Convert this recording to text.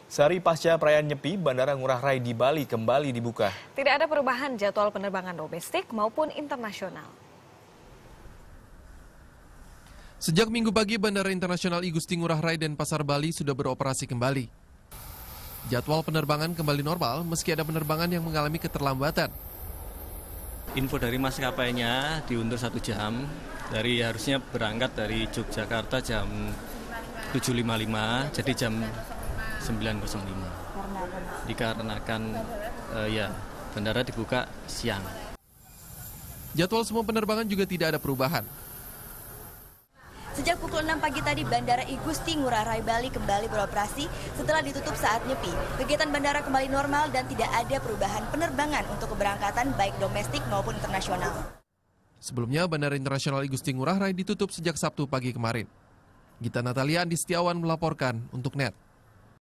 Sehari pasca perayaan Nyepi, Bandara Ngurah Rai di Bali kembali dibuka. Tidak ada perubahan jadwal penerbangan domestik maupun internasional. Sejak Minggu pagi, Bandara Internasional I Gusti Ngurah Rai dan Pasar Bali sudah beroperasi kembali. Jadwal penerbangan kembali normal meski ada penerbangan yang mengalami keterlambatan. Info dari maskapainya diundur 1 jam, harusnya berangkat dari Yogyakarta jam 7.55, jadi jam 9.05. Dikarenakan bandara dibuka siang. Jadwal semua penerbangan juga tidak ada perubahan. Sejak pukul 6 pagi tadi, Bandara I Gusti Ngurah Rai Bali kembali beroperasi setelah ditutup saat Nyepi. Kegiatan bandara kembali normal dan tidak ada perubahan penerbangan untuk keberangkatan baik domestik maupun internasional. Sebelumnya, Bandara Internasional I Gusti Ngurah Rai ditutup sejak Sabtu pagi kemarin. Gita Natalia, Andi Setiawan melaporkan untuk NET.